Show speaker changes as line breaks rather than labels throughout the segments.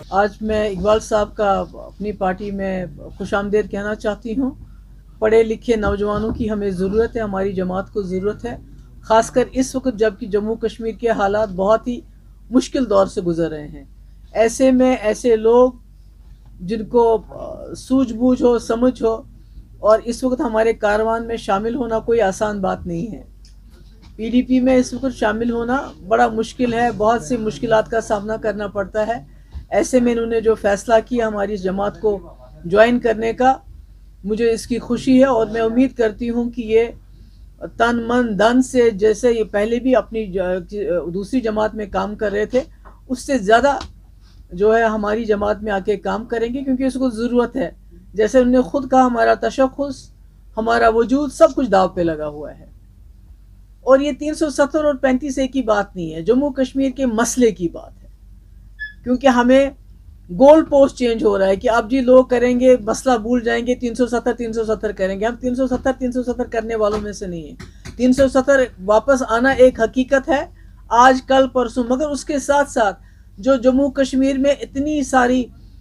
आज मैं इकबाल साहब का अपनी पार्टी में खुशामदीद कहना चाहती हूँ। पढ़े लिखे नौजवानों की हमें ज़रूरत है, हमारी जमात को ज़रूरत है, ख़ासकर इस वक्त जबकि जम्मू कश्मीर के हालात बहुत ही मुश्किल दौर से गुजर रहे हैं। ऐसे में ऐसे लोग जिनको सूझबूझ हो, समझ हो, और इस वक्त हमारे कारवान में शामिल होना कोई आसान बात नहीं है। पीडीपी में इस वक्त शामिल होना बड़ा मुश्किल है, बहुत सी मुश्किलात का सामना करना पड़ता है। ऐसे में इन्होंने जो फैसला किया हमारी जमात को ज्वाइन करने का, मुझे इसकी खुशी है और मैं उम्मीद करती हूँ कि ये तन मन धन से, जैसे ये पहले भी अपनी दूसरी जमात में काम कर रहे थे, उससे ज़्यादा जो है हमारी जमात में आके काम करेंगे, क्योंकि इसको ज़रूरत है। जैसे उन्होंने खुद कहा, हमारा तशख़्ख़ुस, हमारा वजूद, सब कुछ दाव पे लगा हुआ है। और ये 370 और 35 की बात नहीं है, जम्मू कश्मीर के मसले की बात है। क्योंकि हमें गोल पोस्ट चेंज हो रहा है कि अब जी लोग करेंगे, मसला भूल जाएंगे, 370 करेंगे। हम 370 करने वालों में से नहीं है। 370 वापस आना एक हकीकत है, आज कल परसों। मगर उसके साथ साथ जो जम्मू कश्मीर में इतनी सारी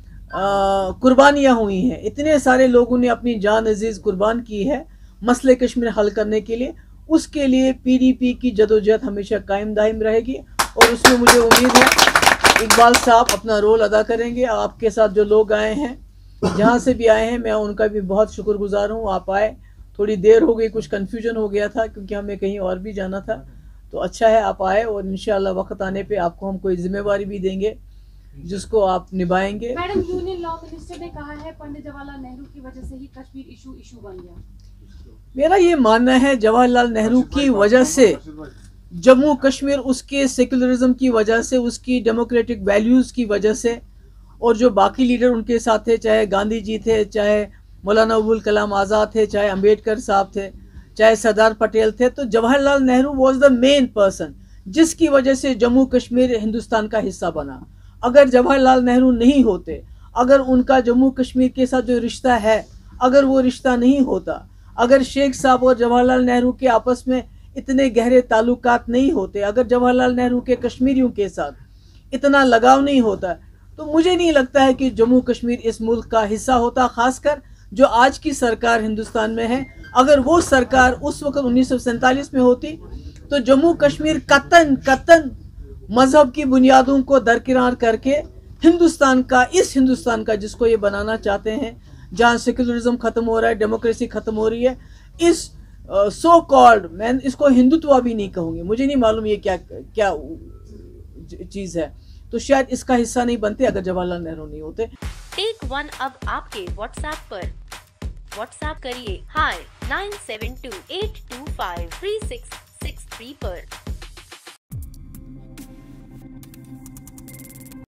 कुर्बानियाँ हुई हैं, इतने सारे लोगों ने अपनी जान अजीज कुर्बान की है मसले कश्मीर हल करने के लिए, उसके लिए पीडीपी की जदोजहद हमेशा कायम दायम रहेगी। और उसमें मुझे उम्मीद है इकबाल साहब अपना रोल अदा करेंगे। आपके साथ जो लोग आए हैं, जहाँ से भी आए हैं, मैं उनका भी बहुत शुक्रगुजार हूँ। आप आए, थोड़ी देर हो गई, कुछ कन्फ्यूजन हो गया था क्योंकि हमें कहीं और भी जाना था। तो अच्छा है आप आए, और इंशाल्लाह वक्त आने पे आपको हम कोई जिम्मेवारी भी देंगे जिसको आप निभाएंगे।
मैडम, यूनियन लॉ मिनिस्टर ने कहा है पंडित जवाहरलाल नेहरू की वजह से ही कश्मीर इशू बन गया।
मेरा ये मानना है जवाहरलाल नेहरू की वजह से जम्मू कश्मीर, उसके सेकुलरिज्म की वजह से, उसकी डेमोक्रेटिक वैल्यूज़ की वजह से, और जो बाकी लीडर उनके साथ थे, चाहे गांधी जी थे, चाहे मौलाना अबुल कलाम आज़ाद थे, चाहे अंबेडकर साहब थे, चाहे सरदार पटेल थे, तो Jawaharlal Nehru was the main person जिसकी वजह से जम्मू कश्मीर हिंदुस्तान का हिस्सा बना। अगर जवाहरलाल नेहरू नहीं होते, अगर उनका जम्मू कश्मीर के साथ जो रिश्ता है, अगर वो रिश्ता नहीं होता, अगर शेख साहब और जवाहरलाल नेहरू के आपस में इतने गहरे ताल्लुकात नहीं होते, अगर जवाहरलाल नेहरू के कश्मीरियों के साथ इतना लगाव नहीं होता, तो मुझे नहीं लगता है कि जम्मू कश्मीर इस मुल्क का हिस्सा होता। खासकर जो आज की सरकार हिंदुस्तान में है, अगर वो सरकार उस वक्त 1947 में होती, तो जम्मू कश्मीर कतन मजहब की बुनियादों को दरकिरार करके हिंदुस्तान का, इस हिंदुस्तान का जिसको ये बनाना चाहते हैं, जहाँ सेकुलरिज्म खत्म हो रहा है, डेमोक्रेसी खत्म हो रही है, इस सो कॉल्ड, मैं इसको हिंदुत्व भी नहीं कहूँगी, मुझे नहीं मालूम ये क्या क्या चीज़ है, तो शायद इसका हिस्सा नहीं बनते अगर जवाहरलाल नेहरू नहीं होते।
टेक वन अब आपके व्हाट्सएप पर। व्हाट्सएप करिए hi 9728253663 पर।